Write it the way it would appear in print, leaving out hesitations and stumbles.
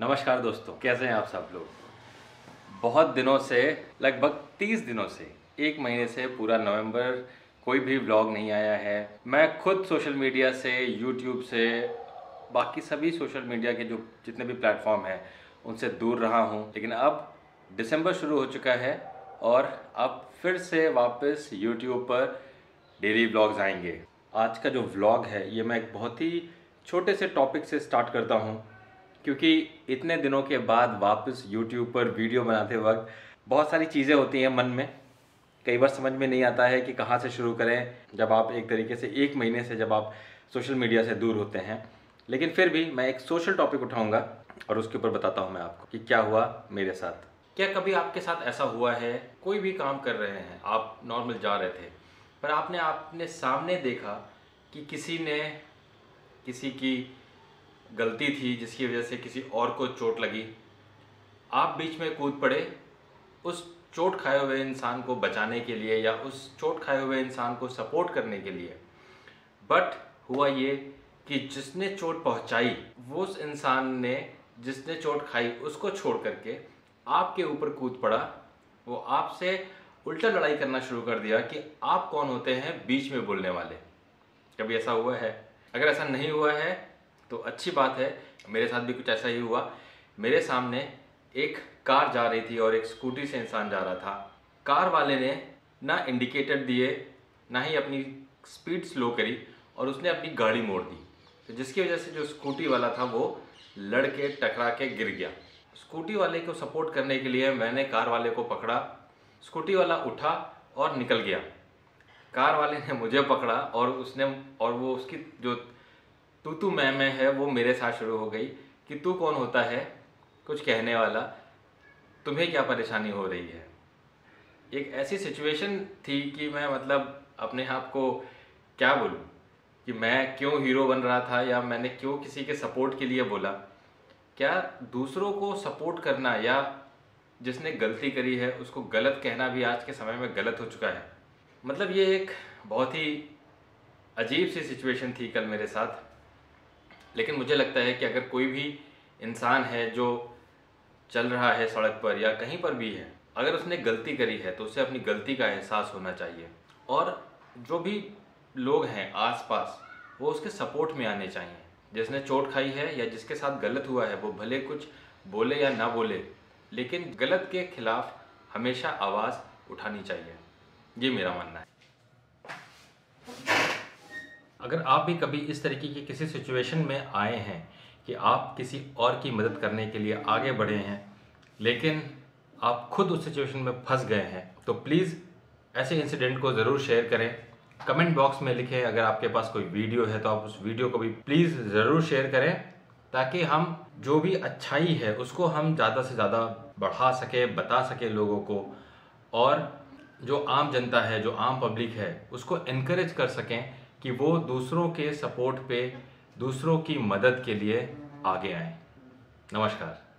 नमस्कार दोस्तों, कैसे हैं आप सब लोग। बहुत दिनों से, लगभग 30 दिनों से, 1 महीने से पूरा नवंबर कोई भी व्लॉग नहीं आया है। मैं खुद सोशल मीडिया से, यूट्यूब से, बाकी सभी सोशल मीडिया के जो जितने भी प्लेटफॉर्म हैं उनसे दूर रहा हूं। लेकिन अब दिसंबर शुरू हो चुका है और अब फिर से वापस यूट्यूब पर डेली व्लॉग्स आएंगे। आज का जो व्लॉग है ये मैं एक बहुत ही छोटे से टॉपिक से स्टार्ट करता हूँ, क्योंकि इतने दिनों के बाद वापस YouTube पर वीडियो बनाते वक्त बहुत सारी चीज़ें होती हैं मन में। कई बार समझ में नहीं आता है कि कहाँ से शुरू करें, जब आप एक तरीके से 1 महीने से जब आप सोशल मीडिया से दूर होते हैं। लेकिन फिर भी मैं एक सोशल टॉपिक उठाऊंगा और उसके ऊपर बताता हूँ मैं आपको कि क्या हुआ मेरे साथ। क्या कभी आपके साथ ऐसा हुआ है, कोई भी काम कर रहे हैं, आप नॉर्मल जा रहे थे, पर आपने अपने सामने देखा कि किसी की गलती थी जिसकी वजह से किसी और को चोट लगी, आप बीच में कूद पड़े उस चोट खाए हुए इंसान को बचाने के लिए या उस चोट खाए हुए इंसान को सपोर्ट करने के लिए। बट हुआ ये कि जिसने चोट पहुंचाई, वो उस इंसान ने जिसने चोट खाई उसको छोड़ करके आपके ऊपर कूद पड़ा। वो आपसे उल्टा लड़ाई करना शुरू कर दिया कि आप कौन होते हैं बीच में बोलने वाले। कभी ऐसा हुआ है? अगर ऐसा नहीं हुआ है तो अच्छी बात है। मेरे साथ भी कुछ ऐसा ही हुआ। मेरे सामने एक कार जा रही थी और एक स्कूटी से इंसान जा रहा था। कार वाले ने ना इंडिकेटर दिए, ना ही अपनी स्पीड स्लो करी और उसने अपनी गाड़ी मोड़ दी, तो जिसकी वजह से जो स्कूटी वाला था वो लड़के टकरा के गिर गया। स्कूटी वाले को सपोर्ट करने के लिए मैंने कार वाले को पकड़ा। स्कूटी वाला उठा और निकल गया। कार वाले ने मुझे पकड़ा और वो उसकी जो तू मैं है वो मेरे साथ शुरू हो गई कि तू कौन होता है कुछ कहने वाला, तुम्हें क्या परेशानी हो रही है। एक ऐसी सिचुएशन थी कि मैं अपने आप को क्या बोलूं कि मैं क्यों हीरो बन रहा था या मैंने क्यों किसी के सपोर्ट के लिए बोला। क्या दूसरों को सपोर्ट करना या जिसने गलती करी है उसको गलत कहना भी आज के समय में गलत हो चुका है। ये एक बहुत ही अजीब सी सिचुएशन थी कल मेरे साथ। लेकिन मुझे लगता है कि अगर कोई भी इंसान है जो चल रहा है सड़क पर या कहीं पर भी है, अगर उसने गलती करी है तो उसे अपनी गलती का एहसास होना चाहिए और जो भी लोग हैं आसपास वो उसके सपोर्ट में आने चाहिए। जिसने चोट खाई है या जिसके साथ गलत हुआ है वो भले कुछ बोले या ना बोले, लेकिन गलत के खिलाफ हमेशा आवाज़ उठानी चाहिए। ये मेरा मानना है। अगर आप भी कभी इस तरीके की किसी सिचुएशन में आए हैं कि आप किसी और की मदद करने के लिए आगे बढ़े हैं लेकिन आप खुद उस सिचुएशन में फंस गए हैं, तो प्लीज़ ऐसे इंसिडेंट को ज़रूर शेयर करें। कमेंट बॉक्स में लिखें। अगर आपके पास कोई वीडियो है तो आप उस वीडियो को भी प्लीज़ ज़रूर शेयर करें, ताकि हम जो भी अच्छाई है उसको हम ज़्यादा से ज़्यादा बढ़ा सकें, बता सकें लोगों को, और जो आम जनता है, जो आम पब्लिक है, उसको इनकरेज कर सकें कि वो दूसरों के सपोर्ट पे, दूसरों की मदद के लिए आगे आएं। नमस्कार।